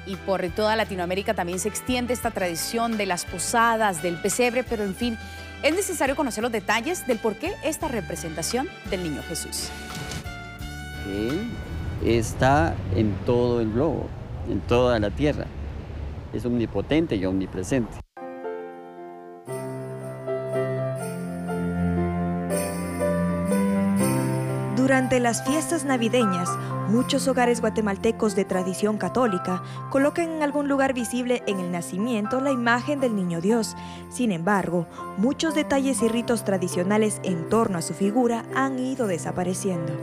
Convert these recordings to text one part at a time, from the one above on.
y por toda Latinoamérica también se extiende esta tradición de las posadas, del pesebre, pero en fin, es necesario conocer los detalles del por qué esta representación del Niño Jesús. Él está en todo el globo, en toda la tierra. Es omnipotente y omnipresente. Durante las fiestas navideñas, muchos hogares guatemaltecos de tradición católica colocan en algún lugar visible en el nacimiento la imagen del Niño Dios. Sin embargo, muchos detalles y ritos tradicionales en torno a su figura han ido desapareciendo.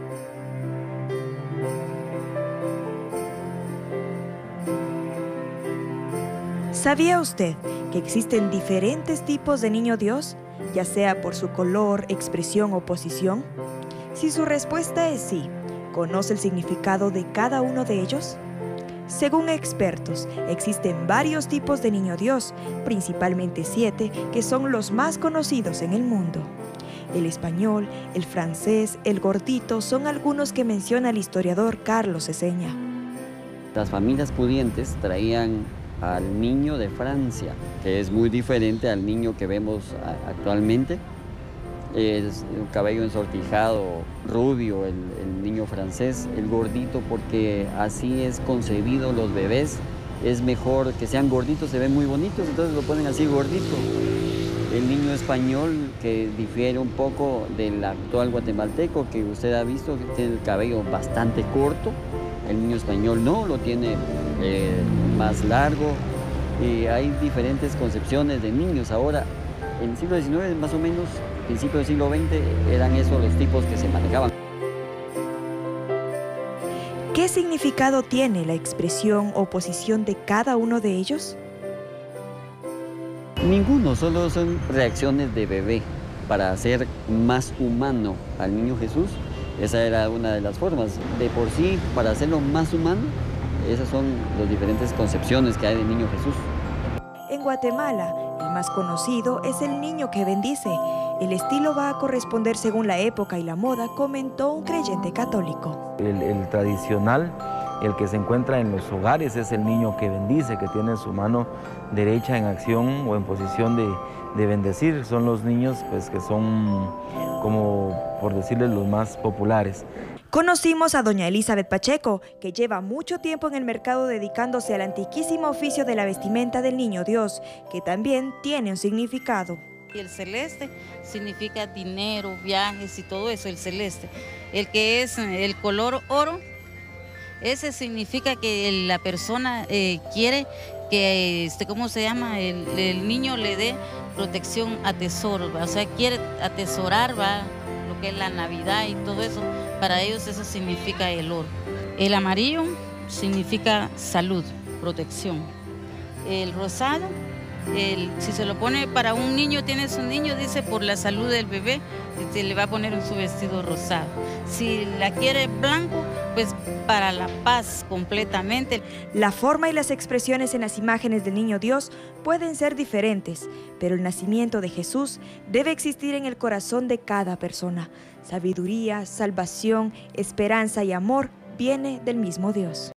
¿Sabía usted que existen diferentes tipos de Niño Dios, ya sea por su color, expresión o posición? Si su respuesta es sí, ¿conoce el significado de cada uno de ellos? Según expertos, existen varios tipos de Niño Dios, principalmente 7, que son los más conocidos en el mundo. El español, el francés, el gordito son algunos que menciona el historiador Carlos Eseña. Las familias pudientes traían al niño de Francia, que es muy diferente al niño que vemos actualmente. Es un cabello ensortijado, rubio, el niño francés, el gordito, porque así es concebido los bebés. Es mejor que sean gorditos, se ven muy bonitos, entonces lo ponen así gordito. El niño español, que difiere un poco del actual guatemalteco, que usted ha visto que tiene el cabello bastante corto. El niño español no, lo tiene más largo. Y hay diferentes concepciones de niños. Ahora, en el siglo XIX, más o menos, principio del siglo XX, eran esos los tipos que se manejaban. ¿Qué significado tiene la expresión o posición de cada uno de ellos? Ninguno, solo son reacciones de bebé para hacer más humano al niño Jesús. Esa era una de las formas. De por sí, para hacerlo más humano, esas son las diferentes concepciones que hay del niño Jesús. En Guatemala, el más conocido es el niño que bendice. El estilo va a corresponder según la época y la moda, comentó un creyente católico. El tradicional, el que se encuentra en los hogares, es el niño que bendice, que tiene su mano derecha en acción o en posición de bendecir. Son los niños pues, que son, como por decirles, los más populares. Conocimos a doña Elizabeth Pacheco, que lleva mucho tiempo en el mercado dedicándose al antiquísimo oficio de la vestimenta del Niño Dios, que también tiene un significado. El celeste significa dinero, viajes y todo eso, el celeste. El que es el color oro, ese significa que la persona quiere que, ¿cómo se llama? El niño le dé protección a tesoro, ¿va? O sea, quiere atesorar, ¿va? Lo que es la Navidad y todo eso. Para ellos eso significa el oro. El amarillo significa salud, protección. El rosado, si se lo pone para un niño, tiene su niño, dice por la salud del bebé, se le va a poner en su vestido rosado. Si la quiere blanco, pues para la paz completamente. La forma y las expresiones en las imágenes del Niño Dios pueden ser diferentes, pero el nacimiento de Jesús debe existir en el corazón de cada persona. Sabiduría, salvación, esperanza y amor viene del mismo Dios.